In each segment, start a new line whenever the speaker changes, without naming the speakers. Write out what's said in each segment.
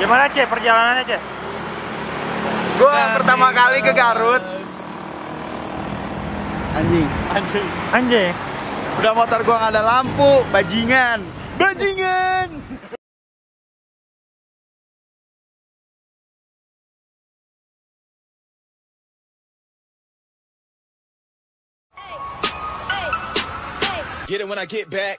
Gimana Ce perjalanannya Ce?
Gua pertama kali ke Garut. Anjing.
Anjing.
Udah motor gua nggak ada lampu, bajingan.
Get it when I get back.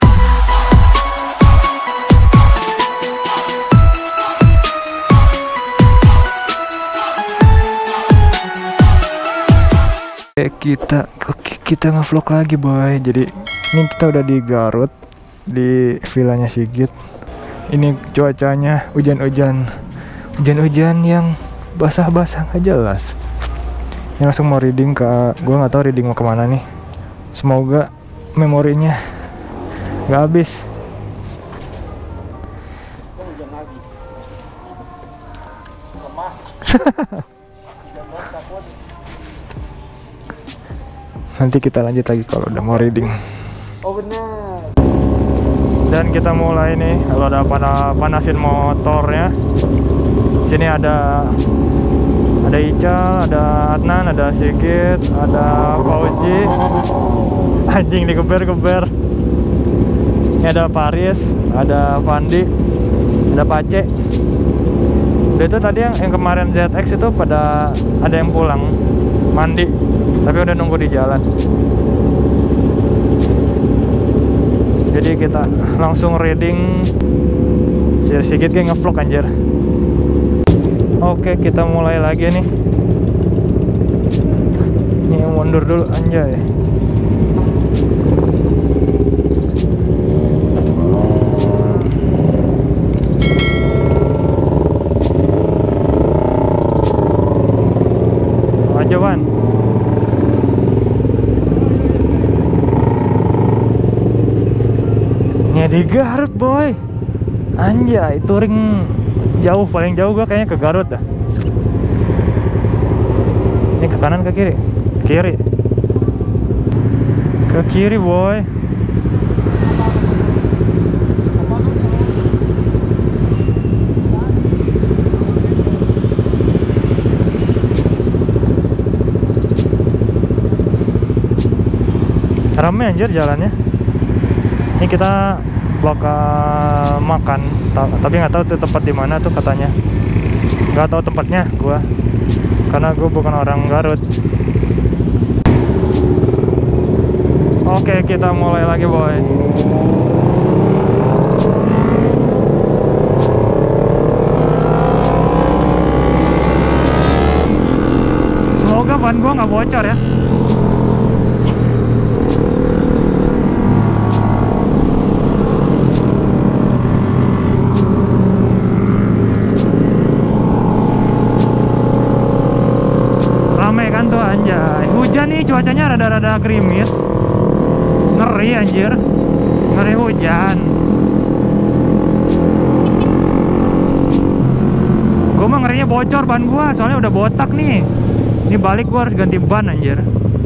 Kita nge-vlog lagi boy. Jadi ini kita udah di Garut, di villanya Sigit. Ini cuacanya hujan-hujan yang basah-basah nggak jelas. Ini langsung mau reading ke, gue nggak tahu reading mau kemana nih. Semoga memorinya nggak habis. Nanti kita lanjut lagi kalau udah mau reading.
Oh benar.
Dan kita mulai nih. Kalau ada panasin motornya. Sini ada Ical, ada Adnan, ada Sigit, ada Fauji. Anjing dikeber-keber. Ini ada Paris, ada Fandi, ada Pace. Udah itu tadi yang kemarin ZX itu pada ada yang pulang mandi, tapi udah nunggu di jalan. Jadi kita langsung reading. Sigit kayak nge-vlog anjir. Oke, kita mulai lagi nih. Ini mundur dulu anjay. Ajawan. Ini di Garut boy. Anjay, touring jauh, paling jauh gua kayaknya ke Garut dah. Ini ke kanan ke kiri? Kiri. Ke kiri boy. Rame anjir jalannya. Ini kita bakal makan, tapi nggak tahu tuh tempat di mana tuh katanya. Nggak tahu tempatnya gua, karena gua bukan orang Garut. Oke, kita mulai lagi boy. Semoga ban gua nggak bocor ya. Anjay, hujan nih, cuacanya rada-rada gerimis. Ngeri anjir. Ngeri hujan. Gue mah ngerinya bocor ban gua, soalnya udah botak nih. Ini balik gua harus ganti ban anjir.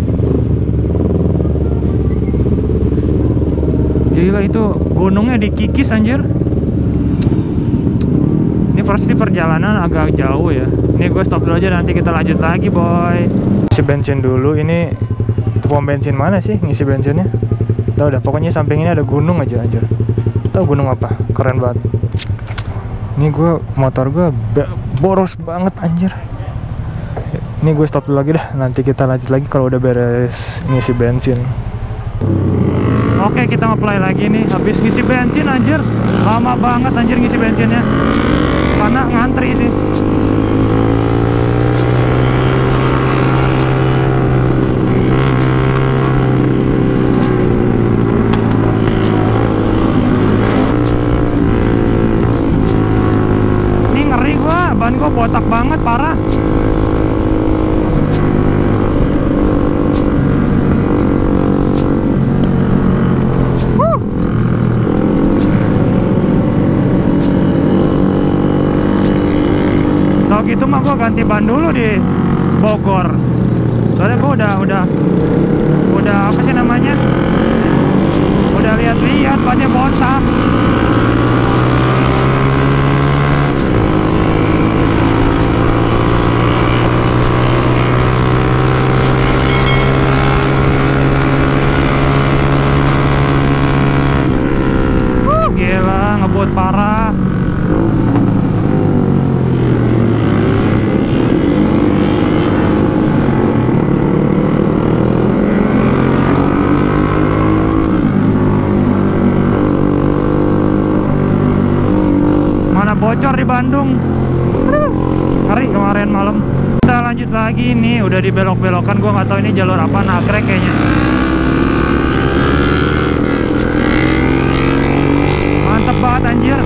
Gila itu gunungnya dikikis anjir. Ini pasti perjalanan agak jauh ya. Ini gue stop dulu aja, nanti kita lanjut lagi boy. Isi bensin dulu. Ini pom bensin mana sih ngisi bensinnya? Tahu udah, pokoknya samping ini ada gunung aja anjir. Tahu gunung apa? Keren banget. Ini gue motor gue boros banget anjir. Ini gue stop dulu lagi dah, nanti kita lanjut lagi kalau udah beres ngisi bensin. Oke, kita nge-play lagi nih. Habis ngisi bensin anjir. Lama banget anjir ngisi bensinnya. Karena ngantri sih. Ini ngeri gua, ban gua botak banget parah. Gitu mah gue ganti ban dulu di Bogor. Soalnya gue udah apa sih namanya? Udah lihat-lihat bannya botak. Bandung. Aduh, ngeri kemarin malam. Kita lanjut lagi nih, udah di belok-belokan. Gua nggak tahu ini jalur apa, nagrek kayaknya. Mantep banget anjir.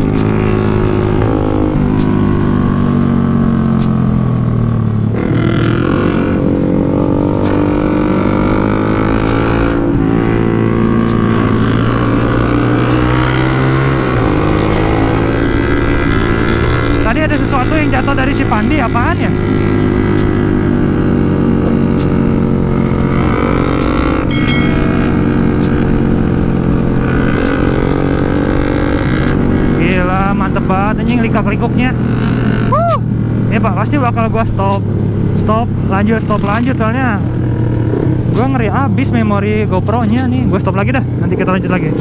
Tadi ada sesuatu yang jatuh dari si Pandi, apaan ya? Gila, mantep banget anjing likak-likuknya. Ini Pak, pasti bakal gua stop lanjut soalnya gua ngeri abis memori GoPro nya nih. Gua stop lagi dah, nanti kita lanjut lagi.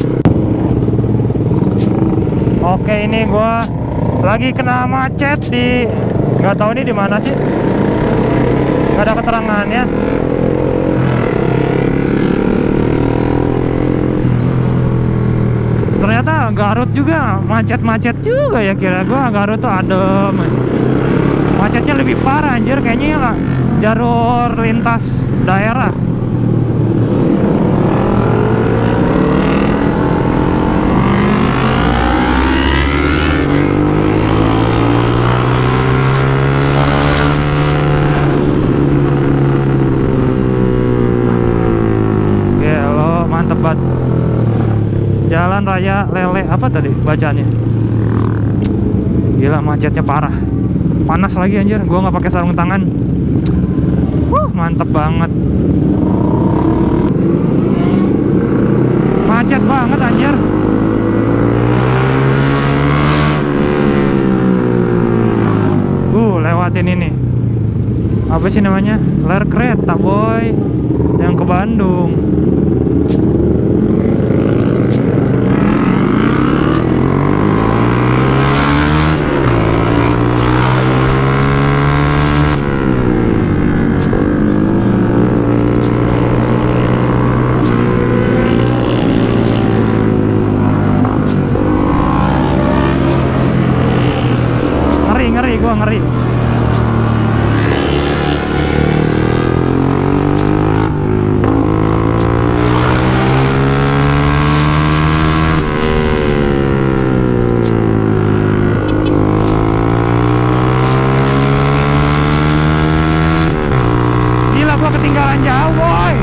Oke, ini gua lagi kena macet di, nggak tahu ini di mana sih, nggak ada keterangannya. Ternyata Garut juga macet-macet juga ya, kira gua Garut tuh adem. Macetnya lebih parah anjir kayaknya ya, jalur lintas daerah. Jalan Raya Lele apa tadi bacaannya? Gila, macetnya parah. Panas lagi anjir, gua nggak pakai sarung tangan. Mantep banget. Macet banget anjir. Lewatin ini. Apa sih namanya? Ler kereta boy, yang ke Bandung. Gua ngeri. Gila, gua ketinggalan jauh, boy.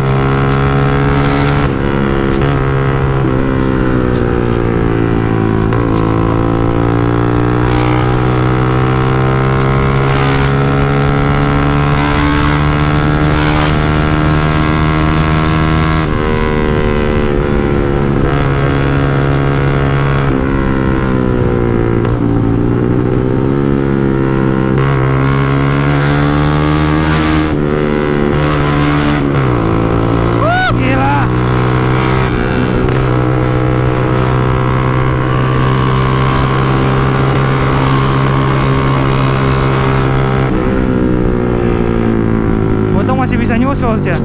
Masih bisa nyusul ya.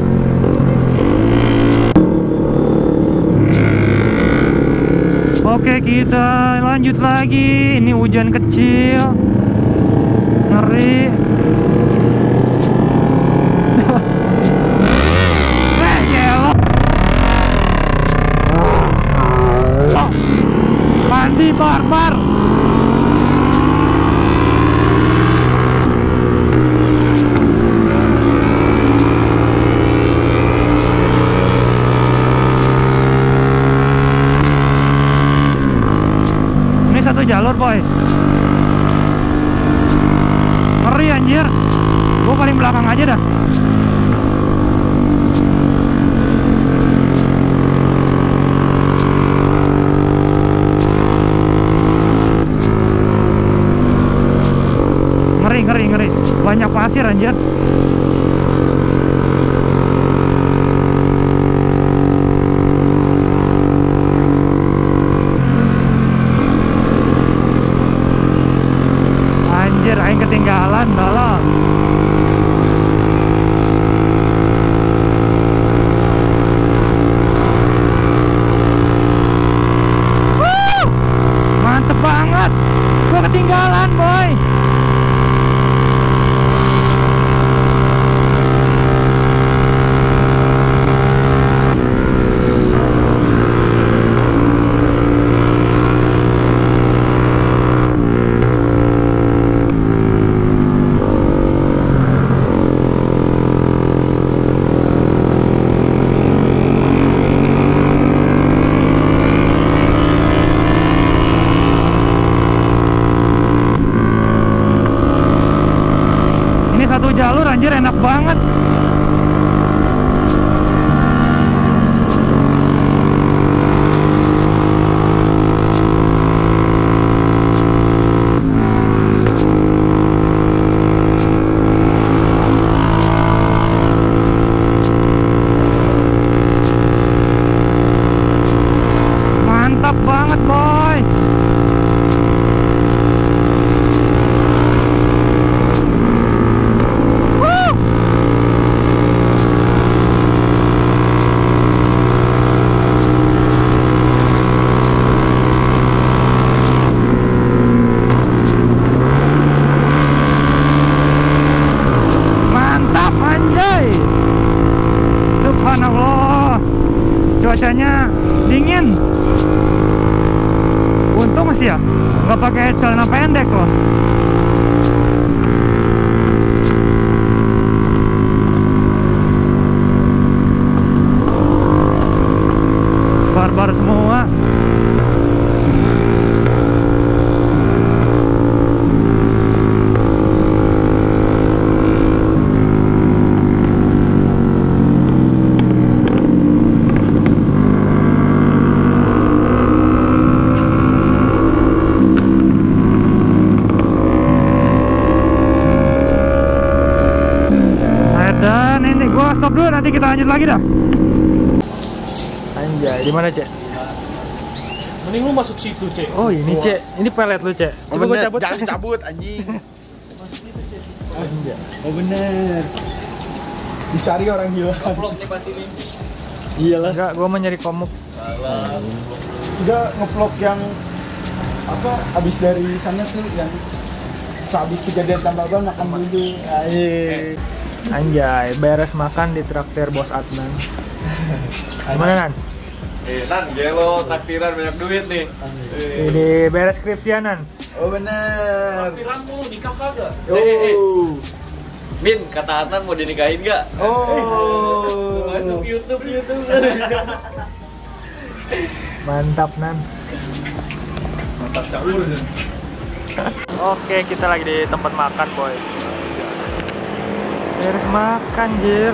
Oke, kita lanjut lagi. Ini hujan kecil, ngeri. Mandi barbar. Satu jalur boy, ngeri anjir. Gua paling belakang aja dah. Ngeri, banyak pasir anjir. Aing ketinggalan tolong. Mantep banget, gua ketinggalan boy. satu jalur anjir, enak banget. Mantap banget, boy. Mantap anjay. Subhanallah. Cuacanya dingin. Untung sih ya, nggak pakai celana pendek loh. Barbar semua. Dan ini gua stop dulu, nanti kita lanjut lagi dah. Anjay, di mana, Cek?
Mending lu masuk situ, Cek.
Oh, ini, Cek. Ini pelet lu, Cek. Coba gua cabut.
Jangan dicabut anjing.
Anjay.
Oh bener. Dicari orang hilang.
Vlog nih pasti nih.
Iyalah.
Enggak, gua mau nyari komuk.
Enggak ngevlog yang apa abis dari sana tuh yang sehabis kejadian tambah bang makan dulu. Aye.
Anjay, beres makan di traktir Bos Adnan. Gimana, Nan?
Nan, gelo takdiran banyak duit nih.
Ini beres skripsian, Nan.
Oh bener.
Takdiran mulu nikah kagak?
Oh.
Min, kata Adnan mau dinikahin gak?
Oh.
Masuk YouTube.
Mantap, Nan.
Mantap caur.
Oke, kita lagi di tempat makan, boy. Beres makan, jir.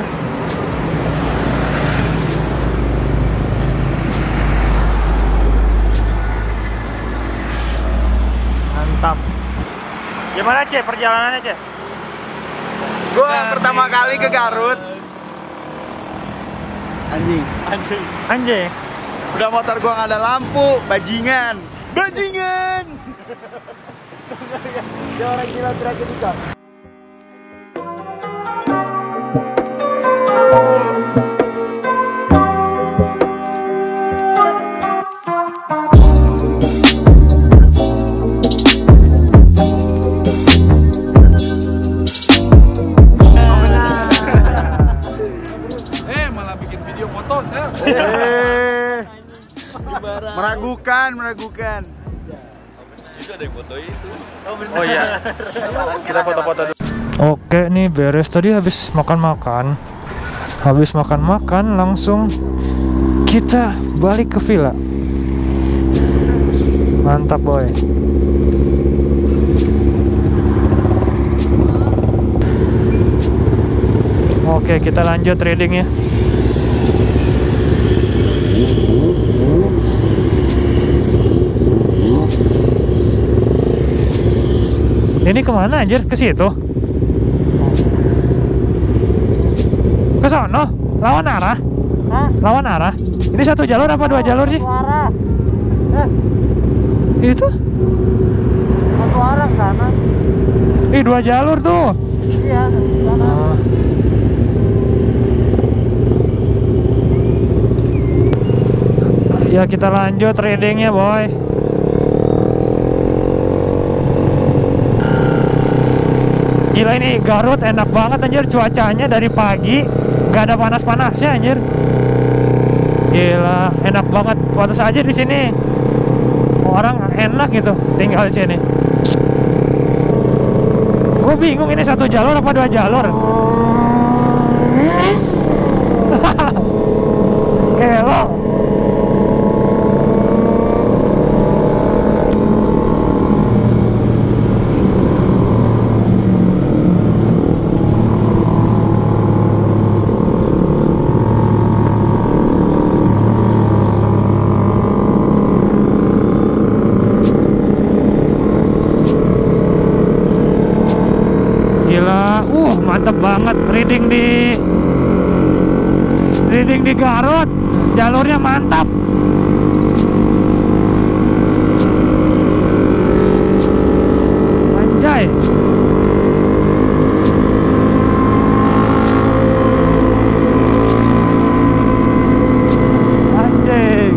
Mantap. Gimana, Cek, perjalanannya, Cek?
Gua pertama kali ke Garut. Anjing.
Anjing.
Udah motor gua nggak ada lampu, bajingan. Dia orang gila teriak ketika.
Malah bikin video foto, Sel.
Meragukan.
Itu ada yang foto itu.
Oh iya. Kita foto-foto dulu. Oke, nih beres tadi habis makan-makan. Habis makan-makan langsung kita balik ke villa. Mantap, boy. Oke, kita lanjut trading ya. Ini kemana anjir? Ke situ? Ke sono? Lawan arah?
Hah?
Lawan arah? Ini satu jalur apa dua jalur sih?
Arah.
Itu?
Satu arah kanan.
Ih, dua jalur tuh.
Iya, kanan.
Ya kita lanjut tradingnya, boy. Gila, ini Garut enak banget anjir, cuacanya dari pagi nggak ada panas-panasnya anjir. Gila, enak banget. Pantas aja di sini orang enak gitu tinggal di sini. Gue bingung ini satu jalur apa dua jalur. Gelo. mantep banget. Reading di Garut, jalurnya mantap. Anjay. Anjing.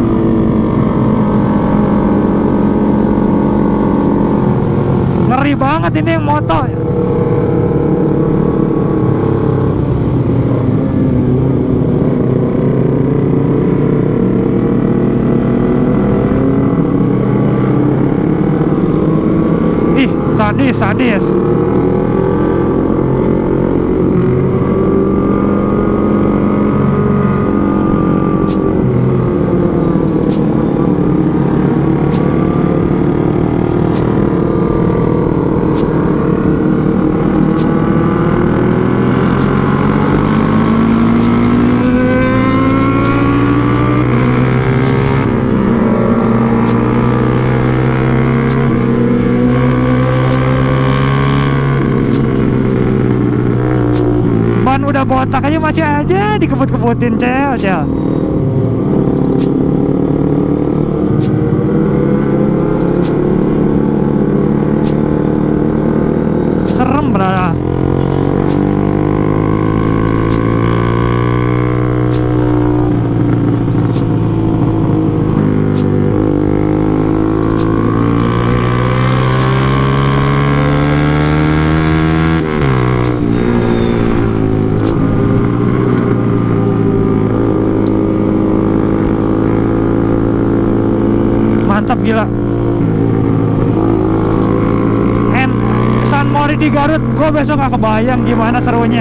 Ngeri banget ini motor. Sadis. Udah botak aja masih aja dikebut-kebutin cel. Serem berada. Mantap gila. San Mori di Garut, gue besok gak kebayang gimana serunya.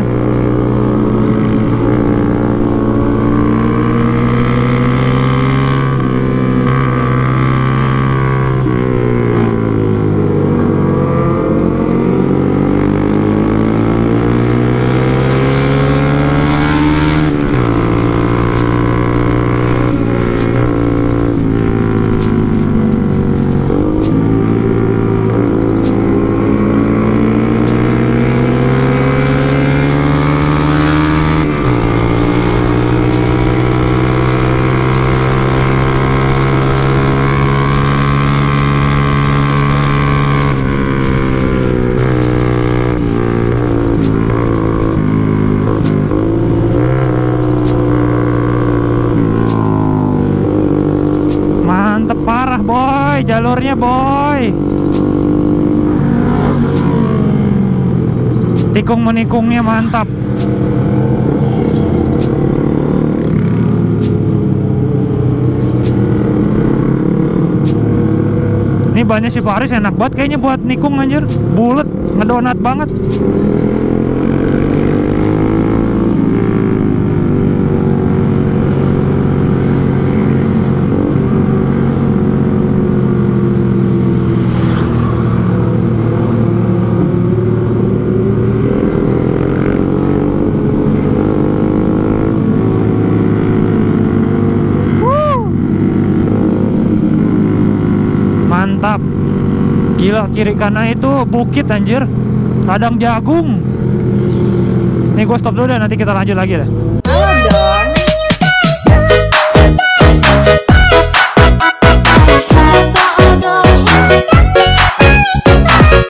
Parah boy, jalurnya boy. Tikung menikungnya mantap. Ini bannya si Paris enak banget kayaknya buat nikung anjir. Bulet, ngedonat banget. Mantap. Gila, kiri kanan itu bukit anjir. Ladang jagung. Nih gue stop dulu deh, nanti kita lanjut lagi deh.